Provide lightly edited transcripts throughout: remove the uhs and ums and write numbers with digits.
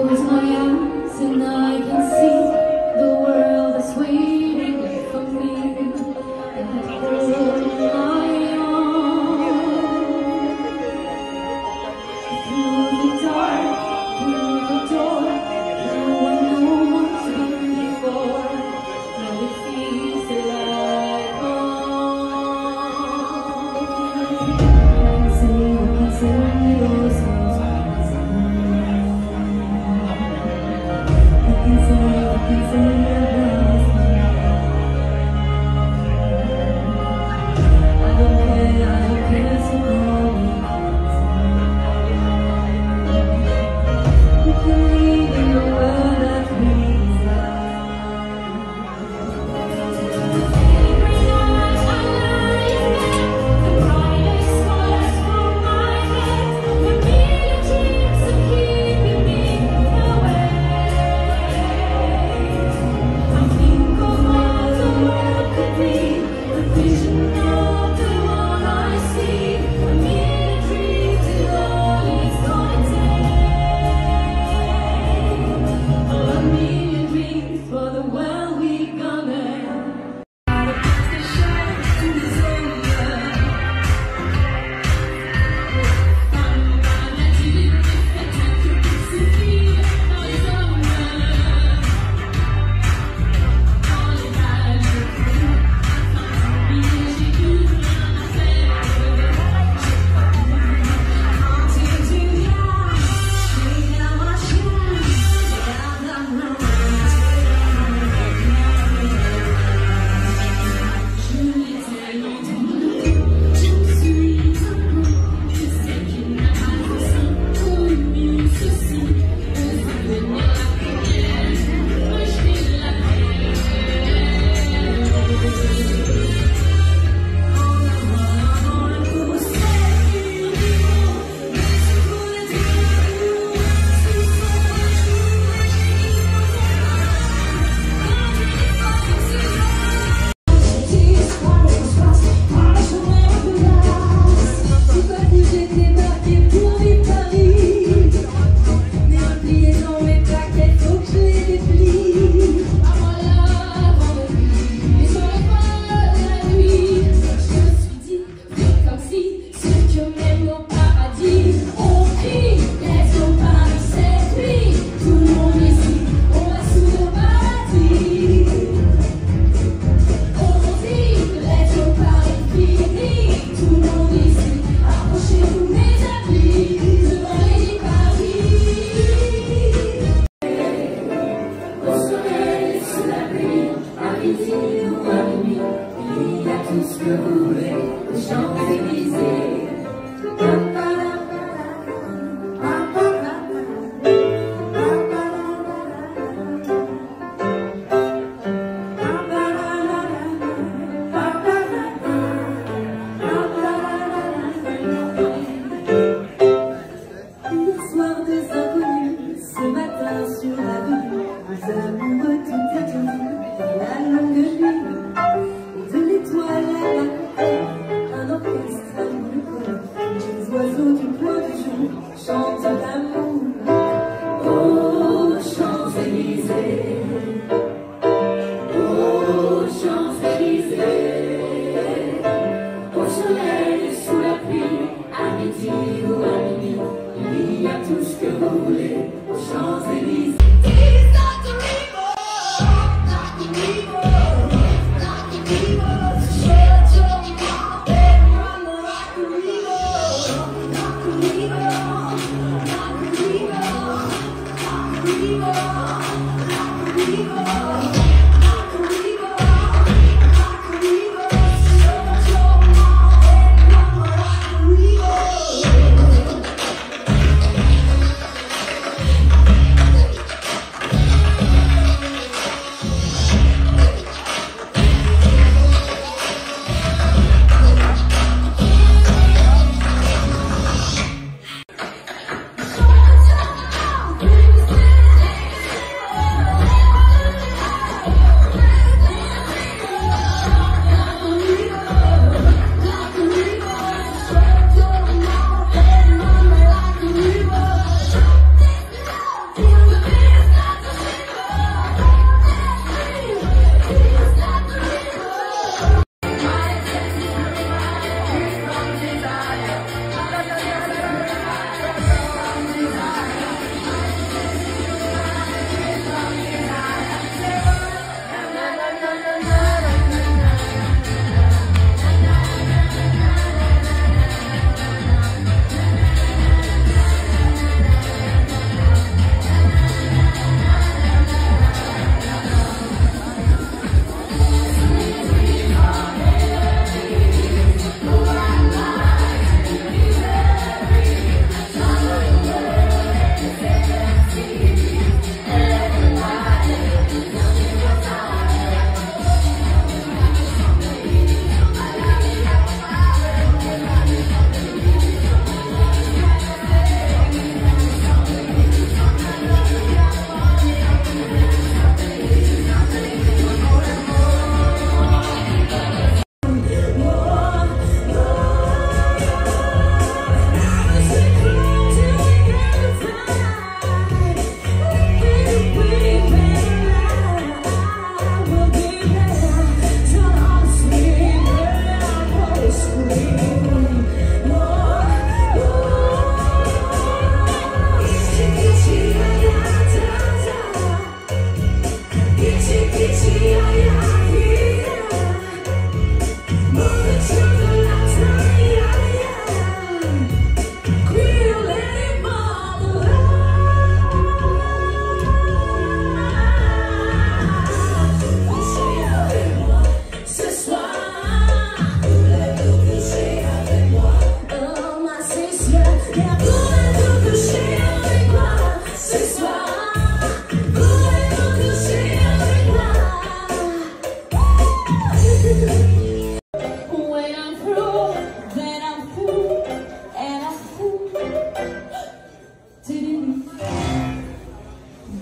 close my eyes and I can see the world that's waiting for me. And I hold my arms through the dark, through the door. Now I know what's been before. Now it feels like home. I can say your songs. I can say I don't care, so call me. We can live in a world that breathes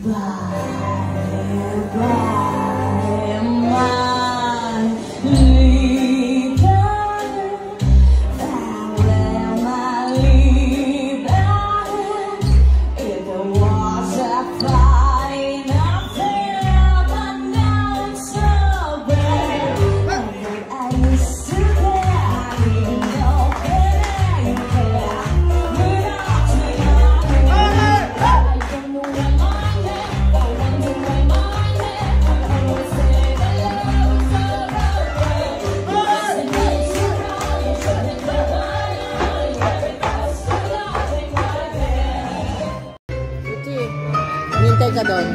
Hintay ka doon.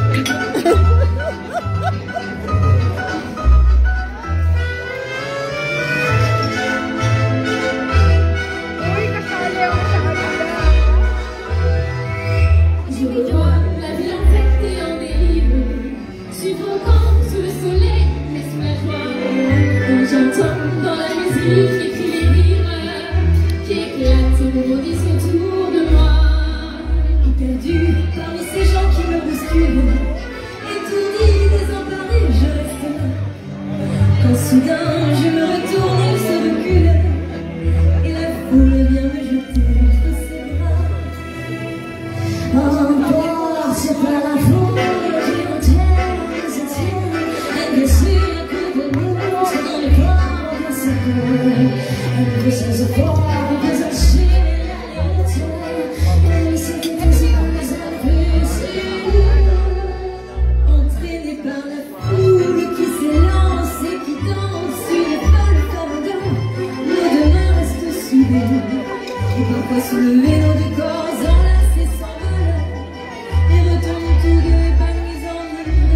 Je revois la ville en fête et en dérive, suffocant sous le soleil, mais sous la joie. Quand j'entends dans la musique et crie les rires qui éclatent et rebondissent autour de moi. Perdu parmi ces gens qui me bousculent, étourdi, désemparé, je reste là. Quand soudain je me retourne, elle se recule, et la foule vient me jeter entre ses bras. Emporté par la foule qui enterre se tient, elle blessure un coup de mousse dans les bras de sa peau. Elle pousse ses efforts, elle enchaîne la routière, elle se fait entraînée par la foule qui s'élance et qui danse une folle fardeur. Nos deux mains restent soudées et parfois soulevées, nos deux corps enlacés s'envolent et retournent tous deux épanouis en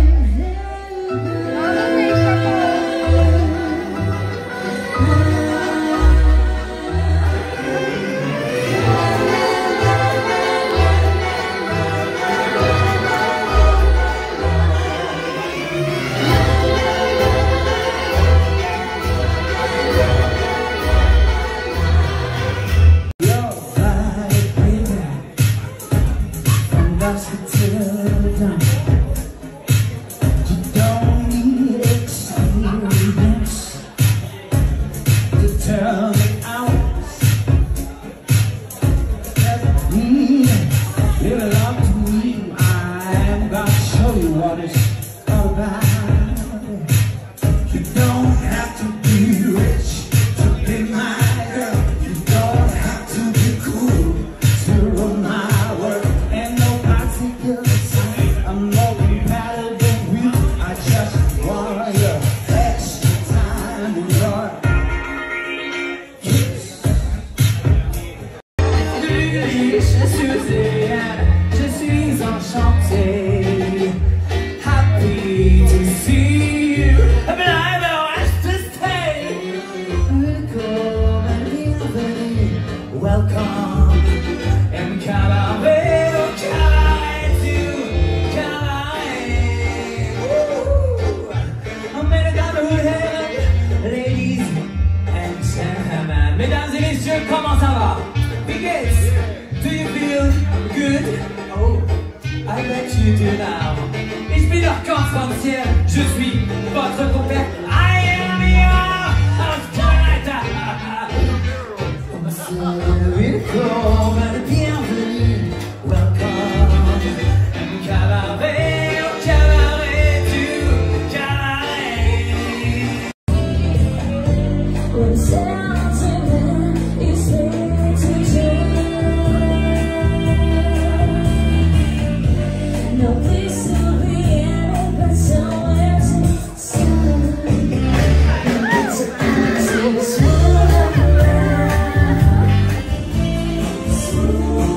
Mesdames et messieurs, comment ça va? Biggest, do you feel good? Oh, I bet you do now. Ich bin doch Konferencier, je suis votre compère. I am your hospitalizer. Willkommen, bienvenue, welcome. Cabaret, oh cabaret, du cabaret. No place to be in, but somewhere to start. It's a easy, smooth around, smooth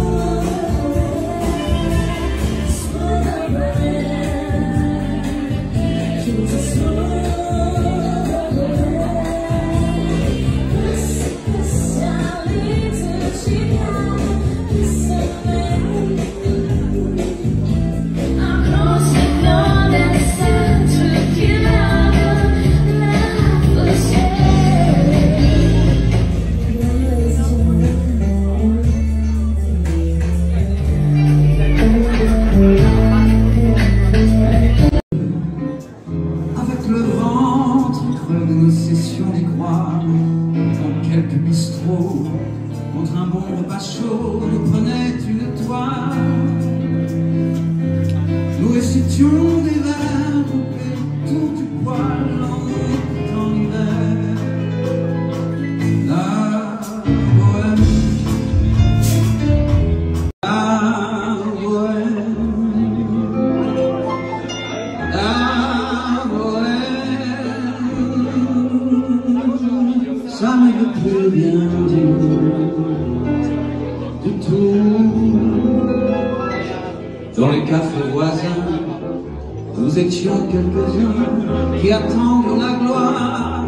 around. Keep it smooth around. This sound leads to Chicago. This étions des verres autour du poêle en montant l'hiver. La bohème, la bohème, la bohème, ça ne veut plus rien dire du tout. Dans les cafés voisins, nous étions quelques-uns qui attendent la gloire.